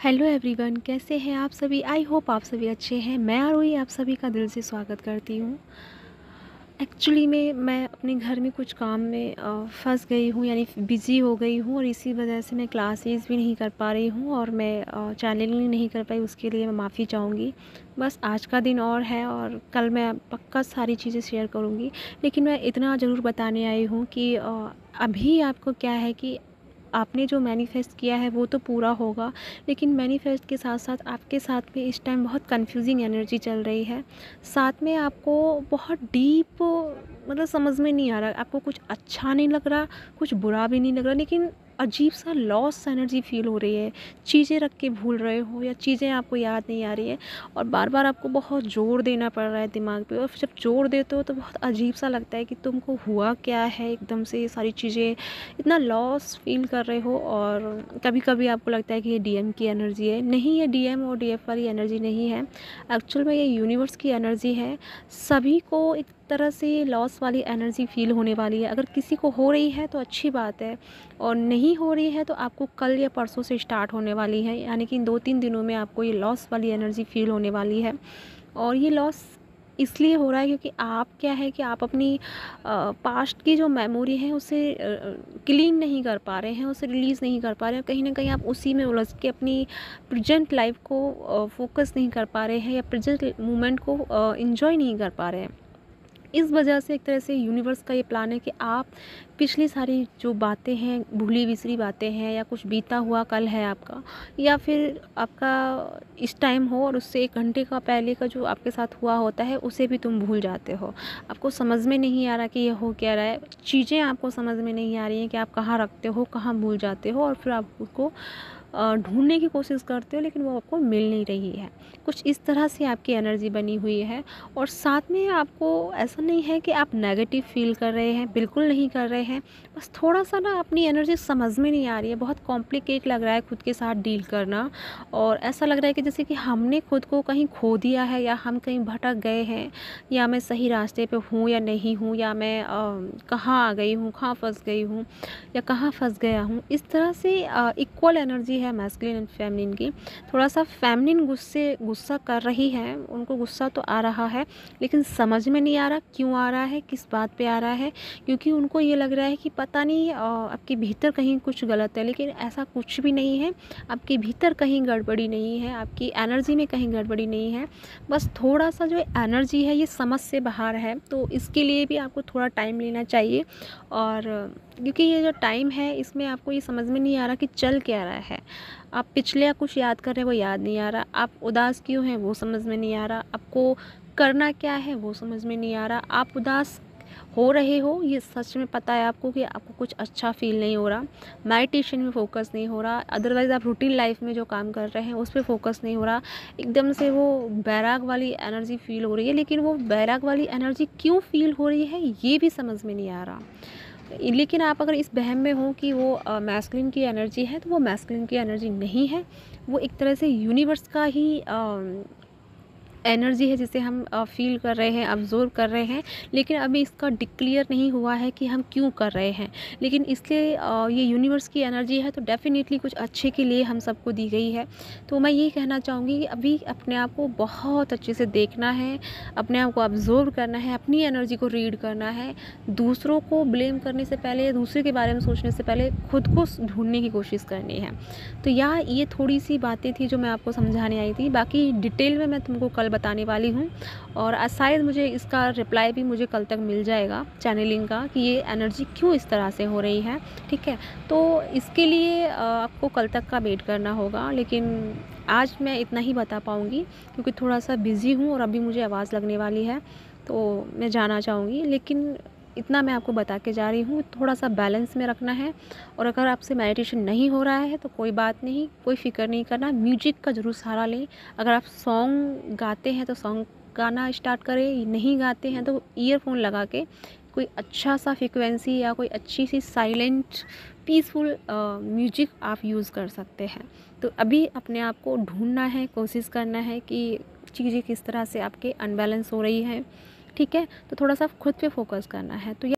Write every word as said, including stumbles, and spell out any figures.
Hello everyone, कैसे हैं आप सभी। आई होप आप सभी अच्छे हैं। मैं आरोही आप सभी का दिल से स्वागत करती हूँ। एक्चुअली में मैं अपने घर में कुछ काम में फंस गई हूँ, यानी बिज़ी हो गई हूँ, और इसी वजह से मैं क्लासेस भी नहीं कर पा रही हूँ और मैं चैनलिंग नहीं कर पाई। उसके लिए मैं माफ़ी चाहूँगी। बस आज का दिन और है और कल मैं पक्का सारी चीज़ें शेयर करूँगी। लेकिन मैं इतना ज़रूर बताने आई हूँ कि अ, अभी आपको क्या है कि आपने जो मैनिफेस्ट किया है वो तो पूरा होगा, लेकिन मैनिफेस्ट के साथ साथ आपके साथ में इस टाइम बहुत कंफ्यूजिंग एनर्जी चल रही है। साथ में आपको बहुत डीप, मतलब समझ में नहीं आ रहा, आपको कुछ अच्छा नहीं लग रहा, कुछ बुरा भी नहीं लग रहा, लेकिन अजीब सा लॉस एनर्जी फील हो रही है। चीज़ें रख के भूल रहे हो या चीज़ें आपको याद नहीं आ रही है, और बार बार आपको बहुत जोर देना पड़ रहा है दिमाग पे, और जब जोर देते हो तो बहुत अजीब सा लगता है कि तुमको हुआ क्या है, एकदम से ये सारी चीज़ें इतना लॉस फील कर रहे हो। और कभी कभी आपको लगता है कि ये डीएम की एनर्जी है। नहीं, ये डीएम और डीएफ वाली एनर्जी नहीं है। एक्चुअल में ये यूनिवर्स की एनर्जी है। सभी को एक तरह से ये लॉस वाली एनर्जी फील होने वाली है। अगर किसी को हो रही है तो अच्छी बात है, और नहीं हो रही है तो आपको कल या परसों से स्टार्ट होने वाली है, यानी कि इन दो तीन दिनों में आपको ये लॉस वाली एनर्जी फील होने वाली है। और ये लॉस इसलिए हो रहा है क्योंकि आप क्या है कि आप अपनी पास्ट की जो मेमोरी है उसे क्लीन नहीं कर पा रहे हैं, उसे रिलीज़ नहीं कर पा रहे हैं। कहीं ना कहीं आप उसी में उलझ के अपनी प्रेजेंट लाइफ को फोकस नहीं कर पा रहे हैं, या प्रेजेंट मोमेंट को इंजॉय नहीं कर पा रहे हैं। इस वजह से एक तरह से यूनिवर्स का ये प्लान है कि आप पिछली सारी जो बातें हैं, भूली बिसरी बातें हैं, या कुछ बीता हुआ कल है आपका, या फिर आपका इस टाइम हो और उससे एक घंटे का पहले का जो आपके साथ हुआ होता है उसे भी तुम भूल जाते हो। आपको समझ में नहीं आ रहा कि ये हो क्या रहा है। चीज़ें आपको समझ में नहीं आ रही हैं कि आप कहाँ रखते हो, कहाँ भूल जाते हो, और फिर आप उसको ढूंढने की कोशिश करते हो, लेकिन वो आपको मिल नहीं रही है। कुछ इस तरह से आपकी एनर्जी बनी हुई है। और साथ में आपको ऐसा नहीं है कि आप नेगेटिव फील कर रहे हैं, बिल्कुल नहीं कर रहे हैं। बस थोड़ा सा ना अपनी एनर्जी समझ में नहीं आ रही है। बहुत कॉम्प्लिकेट लग रहा है खुद के साथ डील करना, और ऐसा लग रहा है कि जैसे कि हमने खुद को कहीं खो दिया है, या हम कहीं भटक गए हैं, या मैं सही रास्ते पे हूँ या नहीं हूँ, या मैं कहाँ आ गई हूँ, कहाँ फंस गई हूँ, या कहाँ फंस गया हूँ। इस तरह से इक्वल एनर्जी है मैस्कुलिन एंड फेमिनिन की। थोड़ा सा फेमिनिन गुस्से गुस्सा कर रही है, उनको गुस्सा तो आ रहा है, लेकिन समझ में नहीं आ रहा क्यों आ रहा है, किस बात पे आ रहा है। क्योंकि उनको ये लग रहा है कि पता नहीं आपके भीतर कहीं कुछ गलत है, लेकिन ऐसा कुछ भी नहीं है। आपके भीतर कहीं गड़बड़ी नहीं है, आपकी एनर्जी में कहीं गड़बड़ी नहीं है। बस थोड़ा सा जो एनर्जी है ये समझ से बाहर है, तो इसके लिए भी आपको थोड़ा टाइम लेना चाहिए। और क्योंकि ये जो टाइम है इसमें आपको ये समझ में नहीं आ रहा कि चल क्या रहा है। आप पिछले कुछ याद कर रहे हैं, वो याद नहीं आ रहा। आप उदास क्यों हैं वो समझ में नहीं आ रहा। आपको करना क्या है वो समझ में नहीं आ रहा। आप उदास हो रहे हो ये सच में पता है आपको कि आपको कुछ अच्छा फील नहीं हो रहा। मेडिटेशन में फोकस नहीं हो रहा। अदरवाइज़ आप रूटीन लाइफ में जो काम कर रहे हैं उस पर फोकस नहीं हो रहा। एकदम से वो बैराग वाली एनर्जी फील हो रही है, लेकिन वो बैराग वाली एनर्जी क्यों फील हो रही है ये भी समझ में नहीं आ रहा। लेकिन आप अगर इस वहम में हो कि वो मैस्कुलिन की एनर्जी है, तो वो मैस्कुलिन की एनर्जी नहीं है। वो एक तरह से यूनिवर्स का ही एनर्जी है जिसे हम फील कर रहे हैं, ऑब्जर्व कर रहे हैं। लेकिन अभी इसका डिक्लेयर नहीं हुआ है कि हम क्यों कर रहे हैं। लेकिन इसलिए ये यूनिवर्स की एनर्जी है, तो डेफिनेटली कुछ अच्छे के लिए हम सबको दी गई है। तो मैं ये कहना चाहूँगी कि अभी अपने आप को बहुत अच्छे से देखना है, अपने आप को ऑब्जर्व करना है, अपनी एनर्जी को रीड करना है। दूसरों को ब्लेम करने से पहले, दूसरे के बारे में सोचने से पहले खुद को ढूंढने की कोशिश करनी है। तो यहाँ ये थोड़ी सी बातें थी जो मैं आपको समझाने आई थी। बाकी डिटेल में मैं तुमको कल बताने वाली हूँ, और शायद मुझे इसका रिप्लाई भी मुझे कल तक मिल जाएगा चैनलिंग का, कि ये एनर्जी क्यों इस तरह से हो रही है। ठीक है, तो इसके लिए आपको कल तक का वेट करना होगा। लेकिन आज मैं इतना ही बता पाऊँगी क्योंकि थोड़ा सा बिज़ी हूँ और अभी मुझे आवाज़ लगने वाली है, तो मैं जाना चाहूँगी। लेकिन इतना मैं आपको बता के जा रही हूँ, थोड़ा सा बैलेंस में रखना है। और अगर आपसे मेडिटेशन नहीं हो रहा है तो कोई बात नहीं, कोई फ़िक्र नहीं करना। म्यूजिक का ज़रूर सहारा लें। अगर आप सॉन्ग गाते हैं तो सॉन्ग गाना स्टार्ट करें, नहीं गाते हैं तो ईयरफोन लगा के कोई अच्छा सा फ्रिक्वेंसी या कोई अच्छी सी साइलेंट पीसफुल म्यूजिक आप यूज़ कर सकते हैं। तो अभी अपने आप को ढूंढना है, कोशिश करना है कि चीज़ें किस तरह से आपके अनबैलेंस हो रही है। ठीक है, तो थोड़ा सा खुद पे फोकस करना है। तो